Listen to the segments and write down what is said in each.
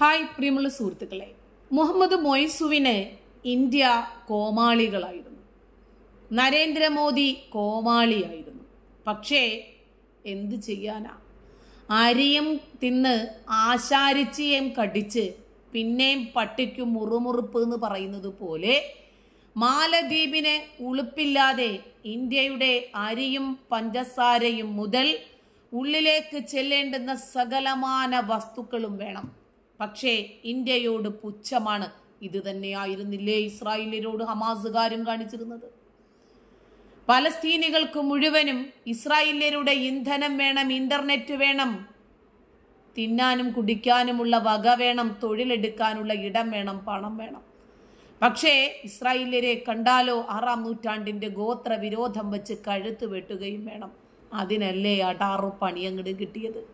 Hi പ്രിയമുള്ള സുഹൃത്തുക്കളെ, മുഹമ്മദ് മൊയ്സുവിന് ഇന്ത്യ കോമാളികളായിരുന്നു, നരേന്ദ്രമോദി കോമാളിയായിരുന്നു. പക്ഷേ എന്ത് ചെയ്യാനാ, അരിയും തിന്ന് ആശാരിച്ചിയും കടിച്ച് പിന്നെയും പട്ടിക്കും മുറുമുറുപ്പ് എന്ന് പറയുന്നത് പോലെ മാലദ്വീപിന് ഉളുപ്പില്ലാതെ ഇന്ത്യയുടെ അരിയും പഞ്ചസാരയും മുതൽ ഉള്ളിലേക്ക് ചെല്ലേണ്ടുന്ന സകലമാന വസ്തുക്കളും വേണം. പക്ഷേ ഇന്ത്യയോട് പുച്ഛമാണ്. ഇത് തന്നെയായിരുന്നില്ലേ ഇസ്രായേലിനോട് ഹമാസുകാരും കാണിച്ചിരുന്നത്? പലസ്തീനികൾക്ക് മുഴുവനും ഇസ്രായേലിയരുടെ ഇന്ധനം വേണം, ഇന്റർനെറ്റ് വേണം, തിന്നാനും കുടിക്കാനുമുള്ള വക വേണം, തൊഴിലെടുക്കാനുള്ള ഇടം വേണം, പണം വേണം. പക്ഷേ ഇസ്രായേലിയരെ കണ്ടാലോ 6-ാം നൂറ്റാണ്ടിന്റെ ഗോത്ര വിരോധം വെച്ച് കഴുത്ത് വെട്ടുകയും വേണം. അതിനല്ലേ അടാറു പണിയങ്ങട് കിട്ടിയത്.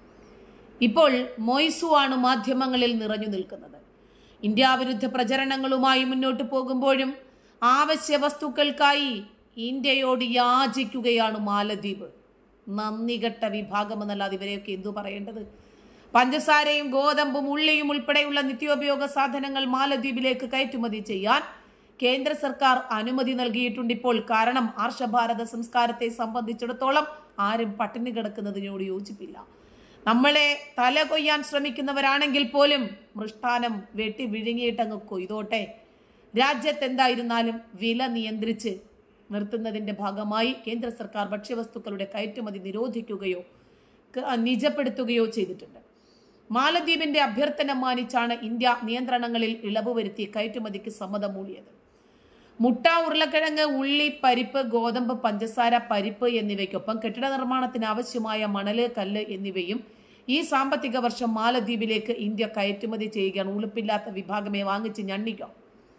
ഇപ്പോൾ മൊയ്സു ആണ് മാധ്യമങ്ങളിൽ നിറഞ്ഞു നിൽക്കുന്നത്. ഇന്ത്യ വിരുദ്ധ പ്രചരണങ്ങളുമായി മുന്നോട്ട് പോകുമ്പോഴും ആവശ്യ വസ്തുക്കൾക്കായി ഇന്ത്യയോട് യാചിക്കുകയാണ് മാലദ്വീപ്. നന്ദികെട്ട വിഭാഗമെന്നല്ലാതെ ഇവരെയൊക്കെ എന്തു പറയേണ്ടത്? പഞ്ചസാരയും ഗോതമ്പും ഉള്ളിയും ഉൾപ്പെടെയുള്ള നിത്യോപയോഗ സാധനങ്ങൾ മാലദ്വീപിലേക്ക് കയറ്റുമതി ചെയ്യാൻ കേന്ദ്ര സർക്കാർ അനുമതി നൽകിയിട്ടുണ്ട് ഇപ്പോൾ. കാരണം ആർഷഭാരത സംസ്കാരത്തെ സംബന്ധിച്ചിടത്തോളം ആരും പട്ടിണി കിടക്കുന്നതിനോട് യോജിപ്പില്ല. നമ്മളെ തല കൊയ്യാൻ ശ്രമിക്കുന്നവരാണെങ്കിൽ പോലും മൃഷ്ടാനം വെട്ടി വിഴുങ്ങിയിട്ടങ്ങ് കൊയ്തോട്ടെ. രാജ്യത്ത് എന്തായിരുന്നാലും വില നിയന്ത്രിച്ച് നിർത്തുന്നതിന്റെ ഭാഗമായി കേന്ദ്ര സർക്കാർ ഭക്ഷ്യവസ്തുക്കളുടെ കയറ്റുമതി നിരോധിക്കുകയോ നിജപ്പെടുത്തുകയോ ചെയ്തിട്ടുണ്ട്. മാലദ്വീപിന്റെ അഭ്യർത്ഥന മാനിച്ചാണ് ഇന്ത്യ നിയന്ത്രണങ്ങളിൽ ഇളവ് വരുത്തി കയറ്റുമതിക്ക് സമ്മതം മൂളിയത്. മുട്ട, ഉരുളക്കിഴങ്ങ്, ഉള്ളി, പരിപ്പ്, ഗോതമ്പ്, പഞ്ചസാര, പരിപ്പ് എന്നിവയ്ക്കൊപ്പം കെട്ടിട നിർമ്മാണത്തിന് ആവശ്യമായ മണല്, കല്ല് എന്നിവയും ഈ സാമ്പത്തിക വർഷം മാലദ്വീപിലേക്ക് ഇന്ത്യ കയറ്റുമതി ചെയ്യുകയാണ്. ഉളുപ്പില്ലാത്ത വിഭാഗമേ, വാങ്ങിച്ച് ഞണ്ണിക്കാം.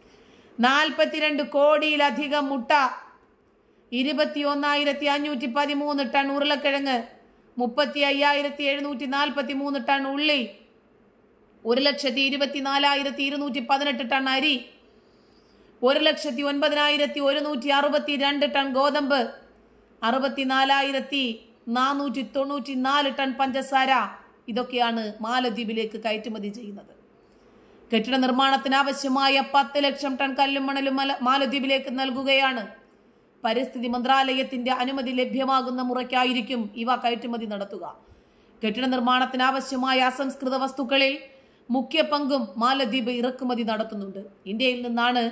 42 കോടിയിലധികം മുട്ട, 21,513 ടൺ ഉരുളക്കിഴങ്ങ്, 35,743 ടൺ ഉള്ളി, 1,24,218 ടൺ അരി, 1,09,162 ടൺ ഗോതമ്പ്, 64,494 ടൺ പഞ്ചസാര, ഇതൊക്കെയാണ് മാലദ്വീപിലേക്ക് കയറ്റുമതി ചെയ്യുന്നത്. കെട്ടിട നിർമ്മാണത്തിന് ആവശ്യമായ 10 ലക്ഷം ടൺ കല്ലും മണലും മാലദ്വീപിലേക്ക് നൽകുകയാണ്. പരിസ്ഥിതി മന്ത്രാലയത്തിന്റെ അനുമതി ലഭ്യമാകുന്ന മുറയ്ക്കായിരിക്കും ഇവ കയറ്റുമതി നടത്തുക. കെട്ടിട നിർമ്മാണത്തിന് ആവശ്യമായ അസംസ്കൃത വസ്തുക്കളിൽ മുഖ്യ പങ്കും മാലദ്വീപ് ഇറക്കുമതി നടത്തുന്നുണ്ട്. ഇന്ത്യയിൽ നിന്നാണ്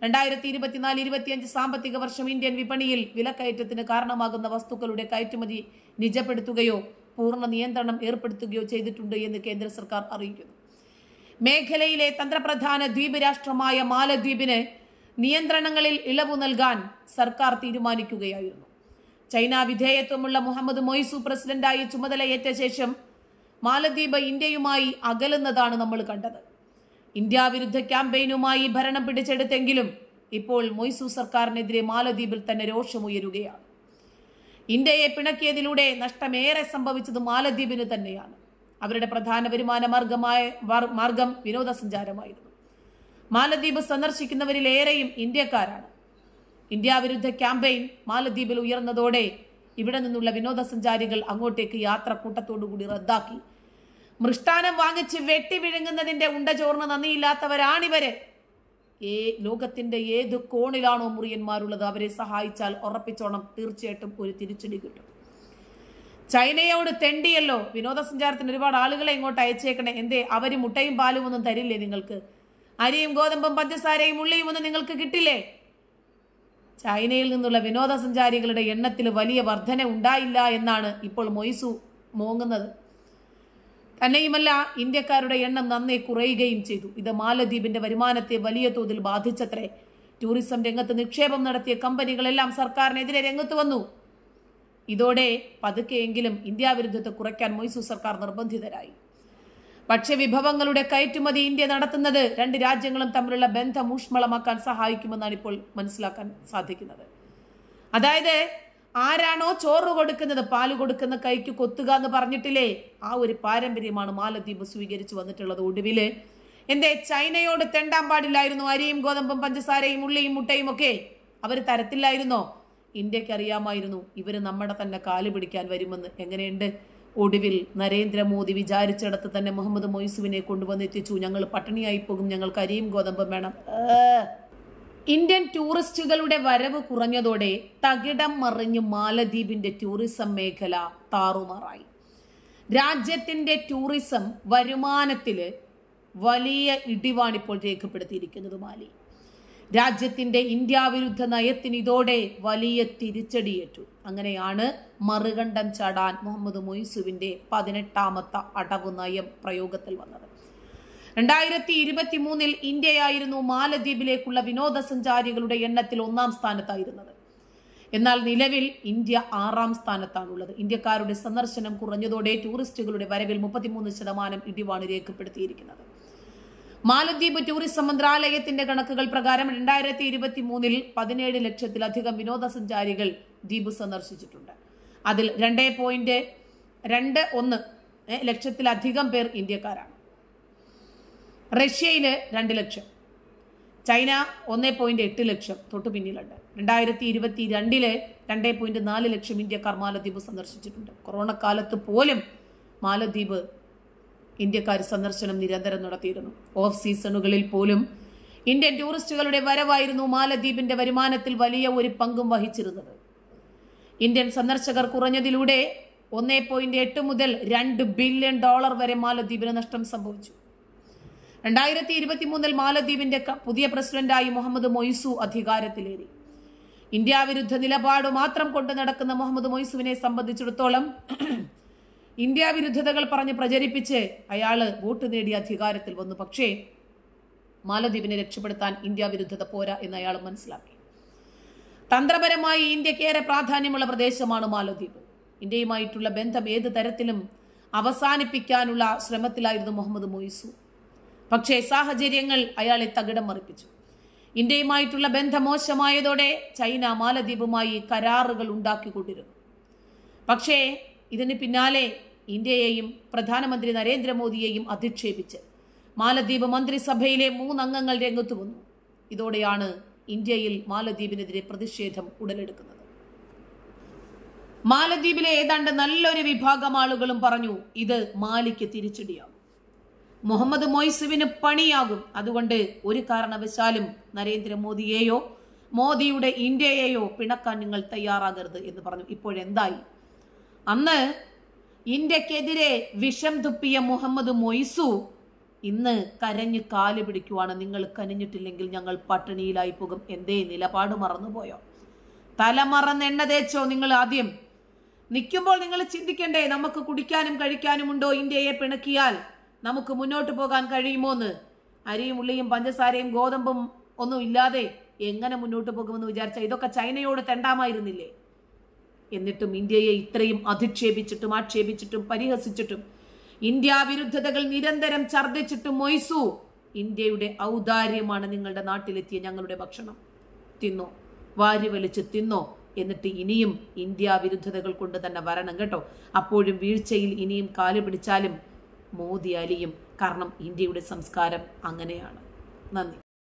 2024-25 സാമ്പത്തിക വർഷം ഇന്ത്യൻ വിപണിയിൽ വിലക്കയറ്റത്തിന് കാരണമാകുന്ന വസ്തുക്കളുടെ കയറ്റുമതി നിജപ്പെടുത്തുകയോ പൂർണ്ണ നിയന്ത്രണം ഏർപ്പെടുത്തുകയോ ചെയ്തിട്ടുണ്ട് എന്ന് കേന്ദ്ര സർക്കാർ അറിയിക്കുന്നു. മേഖലയിലെ തന്ത്രപ്രധാന ദ്വീപ് രാഷ്ട്രമായ മാലദ്വീപിന് നിയന്ത്രണങ്ങളിൽ ഇളവ് നൽകാൻ സർക്കാർ തീരുമാനിക്കുകയായിരുന്നു. ചൈന വിധേയത്വമുള്ള മുഹമ്മദ് മൊയ്സു പ്രസിഡന്റായി ചുമതലയേറ്റ ശേഷം മാലദ്വീപ് ഇന്ത്യയുമായി അകലുന്നതാണ് നമ്മൾ കണ്ടത്. ഇന്ത്യ വിരുദ്ധ ക്യാമ്പയിനുമായി ഭരണം പിടിച്ചെടുത്തെങ്കിലും ഇപ്പോൾ മൊയ്സു സർക്കാരിനെതിരെ മാലദ്വീപിൽ തന്നെ രോഷമുയരുകയാണ്. ഇന്ത്യയെ പിണക്കിയതിലൂടെ നഷ്ടമേറെ സംഭവിച്ചത് മാലദ്വീപിന് തന്നെയാണ്. അവരുടെ പ്രധാന വരുമാന മാർഗം വിനോദസഞ്ചാരമായിരുന്നു. മാലദ്വീപ് സന്ദർശിക്കുന്നവരിലേറെയും ഇന്ത്യക്കാരാണ്. ഇന്ത്യ വിരുദ്ധ ക്യാമ്പയിൻ മാലദ്വീപിൽ ഉയർന്നതോടെ ഇവിടെ നിന്നുള്ള വിനോദസഞ്ചാരികൾ അങ്ങോട്ടേക്ക് യാത്ര കൂട്ടത്തോടുകൂടി റദ്ദാക്കി. മൃഷ്ടാനം വാങ്ങിച്ച് വെട്ടി വിഴുങ്ങുന്നതിന്റെ ഉണ്ട ചോർന്ന് നന്ദിയില്ലാത്തവരാണിവര്. ലോകത്തിന്റെ ഏത് കോണിലാണോ മുറിയന്മാരുള്ളത് അവരെ സഹായിച്ചാൽ ഉറപ്പിച്ചോണം തീർച്ചയായിട്ടും ഒരു തിരിച്ചടി കിട്ടും. ചൈനയോട് തെണ്ടിയല്ലോ, വിനോദസഞ്ചാരത്തിന് ഒരുപാട് ആളുകളെ ഇങ്ങോട്ട് അയച്ചേക്കണേ. എന്തേ, അവര് മുട്ടയും പാലും ഒന്നും തരില്ലേ നിങ്ങൾക്ക്? അരിയും ഗോതമ്പും പഞ്ചസാരയും ഉള്ളിയും ഒന്നും നിങ്ങൾക്ക് കിട്ടില്ലേ? ചൈനയിൽ നിന്നുള്ള വിനോദസഞ്ചാരികളുടെ എണ്ണത്തിൽ വലിയ വർധന ഉണ്ടായില്ല എന്നാണ് ഇപ്പോൾ മൊയ്സു മോങ്ങുന്നത്. തന്നെയുമല്ല, ഇന്ത്യക്കാരുടെ എണ്ണം നന്നേ കുറയുകയും ചെയ്തു. ഇത് മാലദ്വീപിന്റെ വരുമാനത്തെ വലിയ തോതിൽ ബാധിച്ചത്രേ. ടൂറിസം രംഗത്ത് നിക്ഷേപം നടത്തിയ കമ്പനികളെല്ലാം സർക്കാരിനെതിരെ രംഗത്ത് വന്നു. ഇതോടെ പതുക്കെയെങ്കിലും ഇന്ത്യ വിരുദ്ധത്തെ കുറയ്ക്കാൻ മൊയ്സു സർക്കാർ നിർബന്ധിതരായി. ഭക്ഷ്യവിഭവങ്ങളുടെ കയറ്റുമതി ഇന്ത്യ നടത്തുന്നത് രണ്ട് രാജ്യങ്ങളും തമ്മിലുള്ള ബന്ധം ഊഷ്മളമാക്കാൻ സഹായിക്കുമെന്നാണ് ഇപ്പോൾ മനസ്സിലാക്കാൻ സാധിക്കുന്നത്. അതായത് ആരാണോ ചോറ് കൊടുക്കുന്നത്, പാല് കൊടുക്കുന്ന കൈക്ക് കൊത്തുക എന്ന് പറഞ്ഞിട്ടില്ലേ, ആ ഒരു പാരമ്പര്യമാണ് മാലദ്വീപ് സ്വീകരിച്ചു വന്നിട്ടുള്ളത്. ഒടുവില് എന്തേ ചൈനയോട് തെണ്ടാൻ പാടില്ലായിരുന്നു? അരിയും ഗോതമ്പും പഞ്ചസാരയും ഉള്ളിയും മുട്ടയും ഒക്കെ അവർ തരത്തില്ലായിരുന്നോ? ഇന്ത്യക്ക് അറിയാമായിരുന്നു ഇവര് നമ്മുടെ തന്നെ കാല് പിടിക്കാൻ വരുമെന്ന്. എങ്ങനെയുണ്ട്? ഒടുവിൽ നരേന്ദ്രമോദി വിചാരിച്ചിടത്ത് തന്നെ മുഹമ്മദ് മൊയ്സുവിനെ കൊണ്ടുവന്നെത്തിച്ചു. ഞങ്ങൾ പട്ടിണിയായി പോകും, ഞങ്ങൾക്ക് അരിയും ഗോതമ്പും വേണം. ഇന്ത്യൻ ടൂറിസ്റ്റുകളുടെ വരവ് കുറഞ്ഞതോടെ തകിടം മറിഞ്ഞ് മാലദ്വീപിന്റെ ടൂറിസം മേഖല താറുമാറായി. രാജ്യത്തിന്റെ ടൂറിസം വരുമാനത്തില് വലിയ ഇടിവാണിപ്പോൾ രേഖപ്പെടുത്തിയിരിക്കുന്നത് മാലി. രാജ്യത്തിന്റെ ഇന്ത്യ വിരുദ്ധ നയത്തിന് ഇതോടെ വലിയ തിരിച്ചടിയേറ്റു. അങ്ങനെയാണ് മറുകണ്ഠം ചാടാൻ മുഹമ്മദ് മൊയ്സുവിന്റെ 18ാമത്തെ അടവ് നയം പ്രയോഗത്തിൽ വന്നത്. 2023 ഇന്ത്യയായിരുന്നു മാലദ്വീപിലേക്കുള്ള വിനോദസഞ്ചാരികളുടെ എണ്ണത്തിൽ 1ാം സ്ഥാനത്തായിരുന്നത്. എന്നാൽ നിലവിൽ ഇന്ത്യ 6ാം സ്ഥാനത്താണുള്ളത്. ഇന്ത്യക്കാരുടെ സന്ദർശനം കുറഞ്ഞതോടെ ടൂറിസ്റ്റുകളുടെ വരവിൽ 33% ഇടിവാണ് രേഖപ്പെടുത്തിയിരിക്കുന്നത്. മാലദ്വീപ് ടൂറിസം മന്ത്രാലയത്തിന്റെ കണക്കുകൾ പ്രകാരം 2023 17 ലക്ഷത്തിലധികം വിനോദസഞ്ചാരികൾ ദ്വീപ് സന്ദർശിച്ചിട്ടുണ്ട്. അതിൽ 2.21 ലക്ഷത്തിലധികം പേർ ഇന്ത്യക്കാരാണ്. റഷ്യയില് 2 ലക്ഷം, ചൈന 1.8 ലക്ഷം തൊട്ടു പിന്നിലുണ്ട്. 2022 2.4 ലക്ഷം ഇന്ത്യക്കാർ മാലദ്വീപ് സന്ദർശിച്ചിട്ടുണ്ട്. കൊറോണ കാലത്ത് പോലും മാലദ്വീപ് ഇന്ത്യക്കാർ സന്ദർശനം നിരന്തരം നടത്തിയിരുന്നു. ഓഫ് സീസണുകളിൽ പോലും ഇന്ത്യൻ ടൂറിസ്റ്റുകളുടെ വരവായിരുന്നു മാലദ്വീപിന്റെ വരുമാനത്തിൽ വലിയ ഒരു പങ്കും വഹിച്ചിരുന്നത്. ഇന്ത്യൻ സന്ദർശകർ കുറഞ്ഞതിലൂടെ 1.8 മുതൽ $2 ബില്യൺ വരെ മാലദ്വീപിന് നഷ്ടം സംഭവിച്ചു. 2023 മാലദ്വീപിന്റെ പുതിയ പ്രസിഡന്റായി മുഹമ്മദ് മൊയ്സു അധികാരത്തിലേറി. ഇന്ത്യ വിരുദ്ധ നിലപാട് മാത്രം കൊണ്ട് നടക്കുന്ന മുഹമ്മദ് മൊയ്സുവിനെ സംബന്ധിച്ചിടത്തോളം ഇന്ത്യ വിരുദ്ധതകൾ പറഞ്ഞ് പ്രചരിപ്പിച്ച് അയാള് വോട്ട് നേടി അധികാരത്തിൽ വന്നു. പക്ഷേ മാലദ്വീപിനെ രക്ഷപ്പെടുത്താൻ ഇന്ത്യ വിരുദ്ധത പോരാ എന്ന് അയാൾ മനസ്സിലാക്കി. തന്ത്രപരമായി ഇന്ത്യക്കേറെ പ്രാധാന്യമുള്ള പ്രദേശമാണ് മാലദ്വീപ്. ഇന്ത്യയുമായിട്ടുള്ള ബന്ധം ഏത് തരത്തിലും അവസാനിപ്പിക്കാനുള്ള ശ്രമത്തിലായിരുന്നു മുഹമ്മദ് മൊയ്സു. പക്ഷേ സാഹചര്യങ്ങൾ അയാളെ തകിടം മറിപ്പിച്ചു. ഇന്ത്യയുമായിട്ടുള്ള ബന്ധം മോശമായതോടെ ചൈന മാലദ്വീപുമായി കരാറുകൾ ഉണ്ടാക്കിക്കൊണ്ടിരുന്നു. പക്ഷേ ഇതിന് പിന്നാലെ ഇന്ത്യയെയും പ്രധാനമന്ത്രി നരേന്ദ്രമോദിയെയും അധിക്ഷേപിച്ച് മാലദ്വീപ് മന്ത്രിസഭയിലെ 3 അംഗങ്ങൾ രംഗത്തു വന്നു. ഇതോടെയാണ് ഇന്ത്യയിൽ മാലദ്വീപിനെതിരെ പ്രതിഷേധം ഉടലെടുക്കുന്നത്. മാലദ്വീപിലെ ഏതാണ്ട് നല്ലൊരു വിഭാഗം ആളുകളും പറഞ്ഞു ഇത് മാലിക്ക് തിരിച്ചടിയാകും, മുഹമ്മദ് മൊയ്സുവിന് പണിയാകും. അതുകൊണ്ട് ഒരു കാരണവശാലും നരേന്ദ്രമോദിയെയോ മോദിയുടെ ഇന്ത്യയെയോ പിണക്കാൻ നിങ്ങൾ തയ്യാറാകരുത് എന്ന് പറഞ്ഞു. ഇപ്പോഴെന്തായി? അന്ന് ഇന്ത്യക്കെതിരെ വിഷം തുപ്പിയ മുഹമ്മദ് മൊയ്സു ഇന്ന് കരഞ്ഞ് കാല് പിടിക്കുവാണ്. നിങ്ങൾ കനിഞ്ഞിട്ടില്ലെങ്കിൽ ഞങ്ങൾ പട്ടിണിയിലായി പോകും. എന്തേ നിലപാട് മറന്നുപോയോ? തലമറന്ന് എണ്ണ തേച്ചോ? നിങ്ങൾ ആദ്യം നിൽക്കുമ്പോൾ നിങ്ങൾ ചിന്തിക്കണ്ടേ, നമുക്ക് കുടിക്കാനും കഴിക്കാനും ഉണ്ടോ? ഇന്ത്യയെ പിണക്കിയാൽ നമുക്ക് മുന്നോട്ട് പോകാൻ കഴിയുമോന്ന്? അരിയും ഉള്ളിയും പഞ്ചസാരയും ഗോതമ്പും ഒന്നും ഇല്ലാതെ എങ്ങനെ മുന്നോട്ട് പോകുമെന്ന് വിചാരിച്ച ഇതൊക്കെ ചൈനയോട് തെണ്ടാമായിരുന്നില്ലേ? എന്നിട്ടും ഇന്ത്യയെ ഇത്രയും അധിക്ഷേപിച്ചിട്ടും ആക്ഷേപിച്ചിട്ടും പരിഹസിച്ചിട്ടും ഇന്ത്യ വിരുദ്ധതകൾ നിരന്തരം ഛർദ്ദിച്ചിട്ടും മൊയ്സു ഇന്ത്യയുടെ ഔദാര്യമാണ് നിങ്ങളുടെ നാട്ടിലെത്തിയ ഞങ്ങളുടെ ഭക്ഷണം, തിന്നോ, വാരി വലിച്ച് തിന്നോ, എന്നിട്ട് ഇനിയും ഇന്ത്യ വിരുദ്ധതകൾ കൊണ്ട് തന്നെ വരണം കേട്ടോ. അപ്പോഴും വീഴ്ചയിൽ ഇനിയും കാല് പിടിച്ചാലും മോദി അലിയും. കാരണം ഇന്ത്യയുടെ സംസ്കാരം അങ്ങനെയാണ്. നന്ദി.